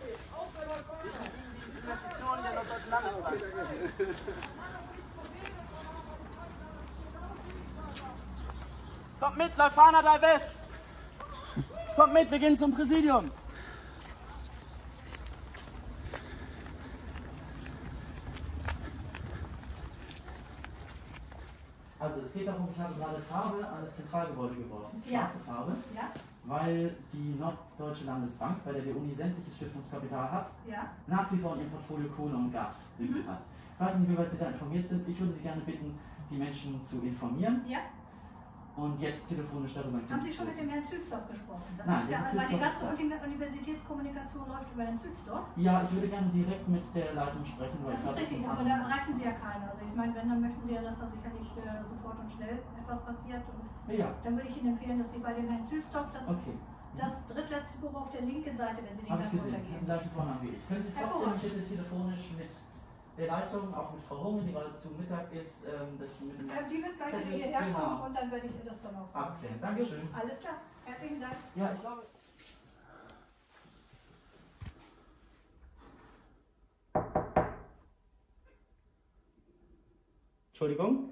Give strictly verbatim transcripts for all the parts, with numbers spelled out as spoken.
Investitionen der Norddeutschen Landesbank. Kommt mit, Leuphana Divest! Kommt mit, wir gehen zum Präsidium! Also es geht darum, ich habe gerade Farbe an das Zentralgebäude geworfen, schwarze ja. Farbe, ja. weil die Norddeutsche Landesbank, bei der die Uni sämtliches Stiftungskapital hat, ja. nach wie vor in ihrem Portfolio Kohle und Gas mhm. hat. Ich weiß nicht, wie weit Sie da informiert sind. Ich würde Sie gerne bitten, die Menschen zu informieren. Ja. Und jetzt telefonisch darüber. Haben Sie schon mit dem Herrn Zülsdorf gesprochen? Das Nein, ist ja, weil die ganze Universitätskommunikation läuft über Herrn Zülsdorf. Ja, ich würde gerne direkt mit der Leitung sprechen. Weil das ist richtig, aber da erreichen Sie ja keinen. Also ich meine, wenn, dann möchten Sie ja, dass da sicherlich äh, sofort und schnell etwas passiert. Und ja. Dann würde ich Ihnen empfehlen, dass Sie bei dem Herrn Zülsdorf, das okay. ist das drittletzte Büro auf der linken Seite, wenn Sie den Gang runtergehen. Gleichen Vornamen wie ich. Können Sie trotzdem bitte telefonisch mit der Leitung, auch mit Frau Runge, die gerade zu Mittag ist, ähm, das mit dem äh, die wird gleich hierher kommen genau. und dann werde ich ihr das dann auch sagen. Abklären. Dankeschön. Alles klar. Herzlichen Dank. Ja, ich glaube... Entschuldigung.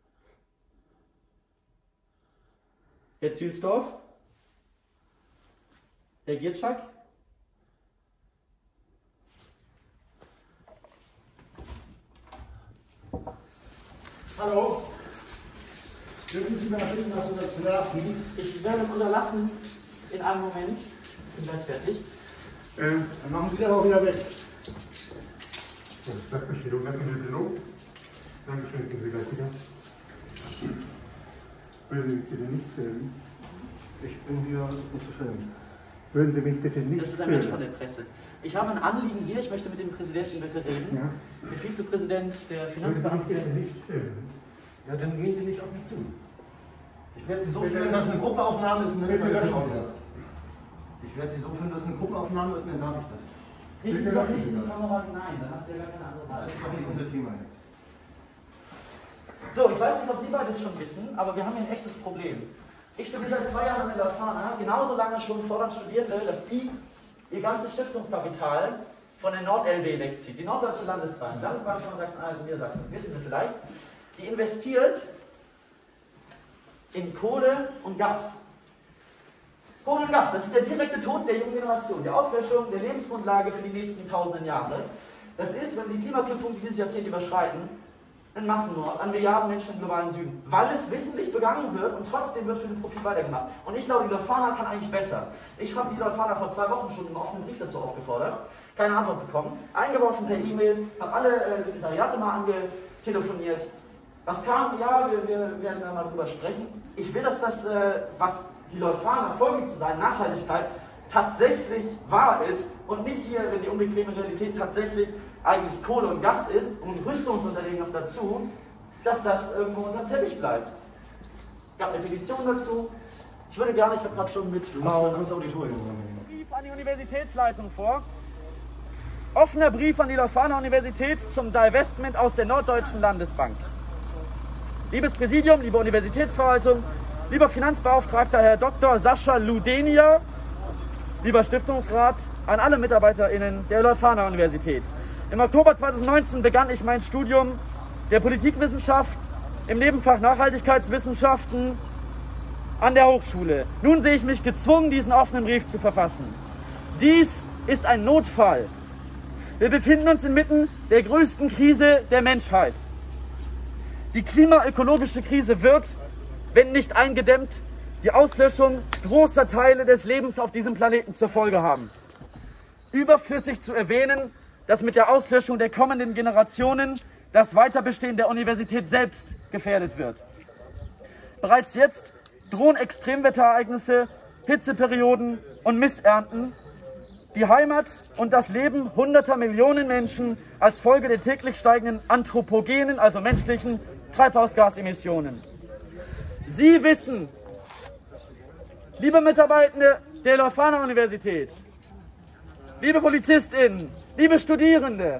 Herr Zülsdorf? Herr Gierczak? Hallo, dürfen Sie mir bitten, das unterzulassen? Ich werde es unterlassen in einem Moment. Ich bin gleich fertig. Äh, dann machen Sie das auch wieder weg. Sachbeschädigung, lassen wir bitte los. Dankeschön, sind Sie gleich wieder. Würden Sie mich bitte nicht filmen? Ich bin hier, um zu filmen. Würden Sie mich bitte nicht filmen? Das ist ein Mensch von der Presse. Ich habe ein Anliegen hier, ich möchte mit dem Präsidenten bitte reden. Ja. Der Vizepräsident der Finanzbeamten. Würden Sie mich bitte nicht filmen? Ja, dann gehen Sie nicht auf mich zu. Ich werde Sie so filmen, dass eine Gruppenaufnahme ist und dann ist das auch wieder. Ich werde Sie so filmen, dass eine Gruppenaufnahme ist und dann darf ich das. Reden Sie doch nicht in die Kamera hinein, dann hat sie ja gar keine andere Wahl. Das ist doch nicht unser Thema jetzt. So, ich weiß nicht, ob Sie beides schon wissen, aber wir haben hier ein echtes Problem. Ich studiere seit zwei Jahren in Leuphana, genauso lange schon fordern Studierende, dass die ihr ganzes Stiftungskapital von der Nord-L B wegzieht. Die Norddeutsche Landesbank, Landesbank von Sachsen-Anhalt und Niedersachsen, wissen Sie vielleicht, die investiert in Kohle und Gas. Kohle und Gas, das ist der direkte Tod der jungen Generation, die Auslöschung der Lebensgrundlage für die nächsten tausenden Jahre. Das ist, wenn die Klimakripppunkte dieses Jahrzehnt überschreiten, ein Massenmord an Milliarden Menschen im globalen Süden, weil es wissentlich begangen wird und trotzdem wird für den Profit weitergemacht. Und ich glaube, die Leuphana kann eigentlich besser. Ich habe die Leuphana vor zwei Wochen schon im offenen Brief dazu aufgefordert, keine Antwort bekommen, eingeworfen per E-Mail, habe alle äh, Sekretariate mal angetelefoniert. Was kam? Ja, wir, wir werden da mal drüber sprechen. Ich will, dass das, äh, was die Leuphana vorgibt zu sein, Nachhaltigkeit, tatsächlich wahr ist und nicht hier, wenn die unbequeme Realität tatsächlich eigentlich Kohle und Gas ist und ein Rüstungsunternehmen noch dazu, dass das irgendwo unter dem Teppich bleibt. Es gab eine Petition dazu. Ich würde gerne, ich habe gerade schon mit Frau... Das Auditorium. Brief an die Universitätsleitung vor. Offener Brief an die Leuphana Universität zum Divestment aus der Norddeutschen Landesbank. Liebes Präsidium, liebe Universitätsverwaltung, lieber Finanzbeauftragter Herr Doktor Sascha Ludenia, lieber Stiftungsrat, an alle MitarbeiterInnen der Leuphana Universität. Im Oktober zweitausendneunzehn begann ich mein Studium der Politikwissenschaft im Nebenfach Nachhaltigkeitswissenschaften an der Hochschule. Nun sehe ich mich gezwungen, diesen offenen Brief zu verfassen. Dies ist ein Notfall. Wir befinden uns inmitten der größten Krise der Menschheit. Die klimaökologische Krise wird, wenn nicht eingedämmt, die Auslöschung großer Teile des Lebens auf diesem Planeten zur Folge haben. Überflüssig zu erwähnen, dass mit der Auslöschung der kommenden Generationen das Weiterbestehen der Universität selbst gefährdet wird. Bereits jetzt drohen Extremwetterereignisse, Hitzeperioden und Missernten, die Heimat und das Leben hunderter Millionen Menschen als Folge der täglich steigenden anthropogenen, also menschlichen Treibhausgasemissionen. Sie wissen, liebe Mitarbeitende der Leuphana Universität, liebe PolizistInnen, liebe Studierende,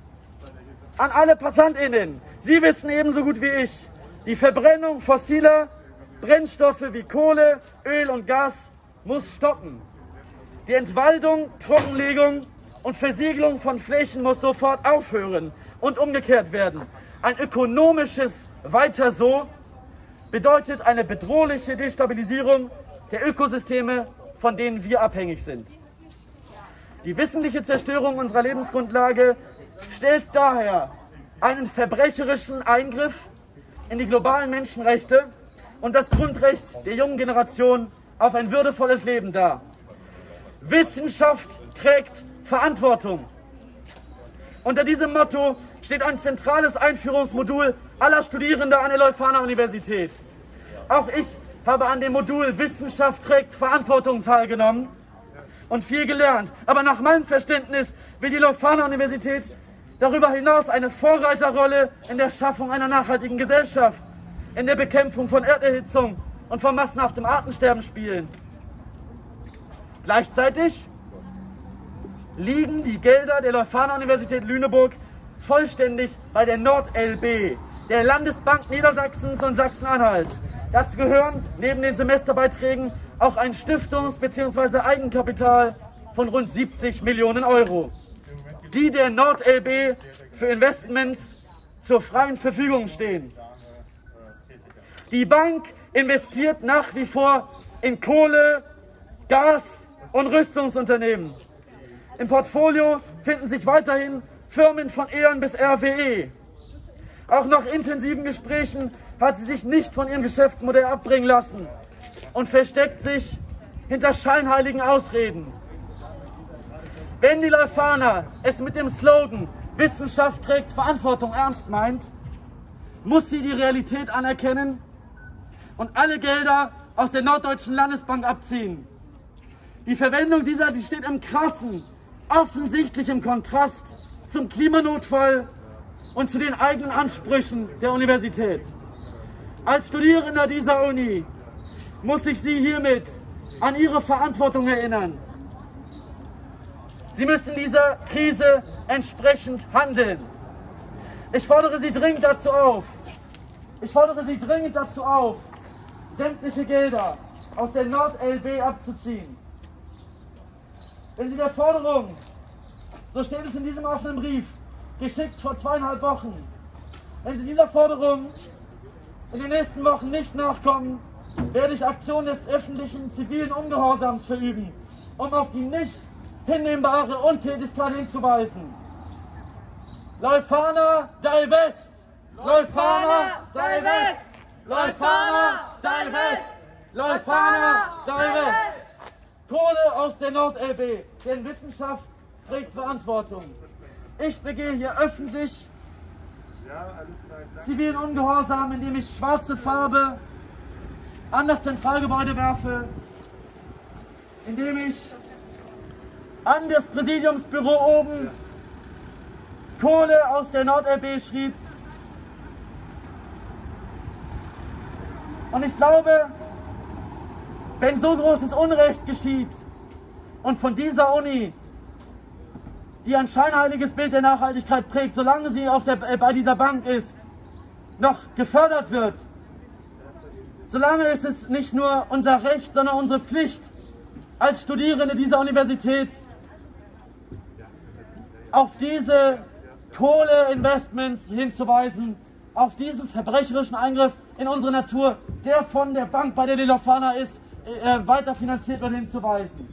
an alle PassantInnen, Sie wissen ebenso gut wie ich, die Verbrennung fossiler Brennstoffe wie Kohle, Öl und Gas muss stoppen. Die Entwaldung, Trockenlegung und Versiegelung von Flächen muss sofort aufhören und umgekehrt werden. Ein ökonomisches Weiter so bedeutet eine bedrohliche Destabilisierung der Ökosysteme, von denen wir abhängig sind. Die wissentliche Zerstörung unserer Lebensgrundlage stellt daher einen verbrecherischen Eingriff in die globalen Menschenrechte und das Grundrecht der jungen Generation auf ein würdevolles Leben dar. Wissenschaft trägt Verantwortung. Unter diesem Motto steht ein zentrales Einführungsmodul aller Studierender an der Leuphana-Universität. Auch ich habe an dem Modul Wissenschaft trägt Verantwortung teilgenommen und viel gelernt. Aber nach meinem Verständnis will die Leuphana-Universität darüber hinaus eine Vorreiterrolle in der Schaffung einer nachhaltigen Gesellschaft, in der Bekämpfung von Erderhitzung und von massenhaftem Artensterben spielen. Gleichzeitig liegen die Gelder der Leuphana-Universität Lüneburg vollständig bei der Nord-L B, der Landesbank Niedersachsens und Sachsen-Anhalts. Dazu gehören neben den Semesterbeiträgen auch ein Stiftungs- bzw. Eigenkapital von rund siebzig Millionen Euro, die der Nord-L B für Investments zur freien Verfügung stehen. Die Bank investiert nach wie vor in Kohle, Gas und Rüstungsunternehmen. Im Portfolio finden sich weiterhin Firmen von E ON bis R W E. Auch nach intensiven Gesprächen hat sie sich nicht von ihrem Geschäftsmodell abbringen lassen und versteckt sich hinter scheinheiligen Ausreden. Wenn die Leuphana es mit dem Slogan Wissenschaft trägt Verantwortung ernst meint, muss sie die Realität anerkennen und alle Gelder aus der Norddeutschen Landesbank abziehen. Die Verwendung dieser die steht im krassen, offensichtlichen Kontrast zum Klimanotfall und zu den eigenen Ansprüchen der Universität. Als Studierender dieser Uni muss ich Sie hiermit an Ihre Verantwortung erinnern. Sie müssen dieser Krise entsprechend handeln. Ich fordere Sie dringend dazu auf, ich fordere Sie dringend dazu auf, sämtliche Gelder aus der Nord-L B abzuziehen. Wenn Sie der Forderung, so steht es in diesem offenen Brief, geschickt vor zweieinhalb Wochen, wenn Sie dieser Forderung in den nächsten Wochen nicht nachkommen, werde ich Aktionen des öffentlichen zivilen Ungehorsams verüben, um auf die nicht hinnehmbare Untätigkeit hinzuweisen. Leuphana, divest! Leuphana, divest! Leuphana, divest! Leuphana, divest! Kohle aus der Nord-L B, denn Wissenschaft trägt Verantwortung. Ich begehe hier öffentlich zivilen Ungehorsam, indem ich schwarze Farbe an das Zentralgebäude werfe, indem ich an das Präsidiumsbüro oben Kohle aus der Nord-L B schrieb. Und ich glaube, wenn so großes Unrecht geschieht und von dieser Uni, die ein scheinheiliges Bild der Nachhaltigkeit prägt, solange sie auf der, äh, bei dieser Bank ist, noch gefördert wird, solange ist es nicht nur unser Recht, sondern unsere Pflicht als Studierende dieser Universität, auf diese Kohleinvestments hinzuweisen, auf diesen verbrecherischen Eingriff in unsere Natur, der von der Bank, bei der die Leuphana ist, äh, weiter finanziert wird, hinzuweisen.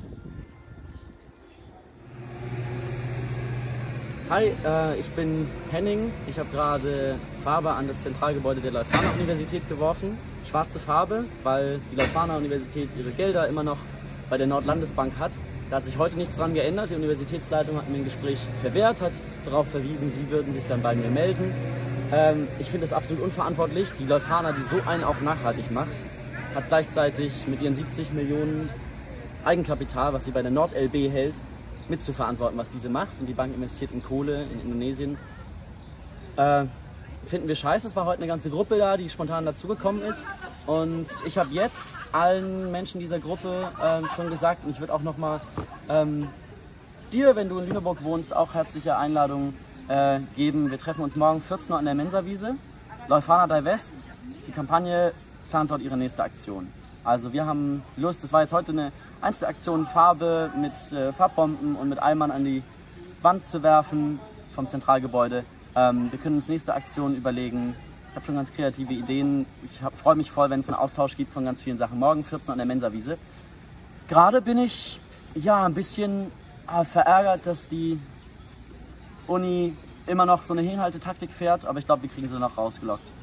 Hi, äh, ich bin Henning. Ich habe gerade Farbe an das Zentralgebäude der Leuphana-Universität geworfen. Schwarze Farbe, weil die Leuphana-Universität ihre Gelder immer noch bei der Nordlandesbank hat. Da hat sich heute nichts dran geändert. Die Universitätsleitung hat mir ein Gespräch verwehrt, hat darauf verwiesen, sie würden sich dann bei mir melden. Ähm, ich finde es absolut unverantwortlich. Die Leuphana, die so einen auf nachhaltig macht, hat gleichzeitig mit ihren siebzig Millionen Eigenkapital, was sie bei der Nord-L B hält, mitzuverantworten, was diese macht. Und die Bank investiert in Kohle in Indonesien. Äh, finden wir scheiße. Es war heute eine ganze Gruppe da, die spontan dazugekommen ist. Und ich habe jetzt allen Menschen dieser Gruppe ähm, schon gesagt, und ich würde auch nochmal ähm, dir, wenn du in Lüneburg wohnst, auch herzliche Einladungen äh, geben. Wir treffen uns morgen vierzehn Uhr an der Mensawiese. Leuphana divest, die Kampagne plant dort ihre nächste Aktion. Also wir haben Lust, das war jetzt heute eine Einzelaktion, Farbe mit äh, Farbbomben und mit Eimern an die Wand zu werfen vom Zentralgebäude. Ähm, wir können uns nächste Aktion überlegen. Ich habe schon ganz kreative Ideen. Ich freue mich voll, wenn es einen Austausch gibt von ganz vielen Sachen. Morgen vierzehn an der Mensawiese. Gerade bin ich ja ein bisschen äh, verärgert, dass die Uni immer noch so eine Hinhaltetaktik fährt, aber ich glaube, wir kriegen sie noch rausgelockt.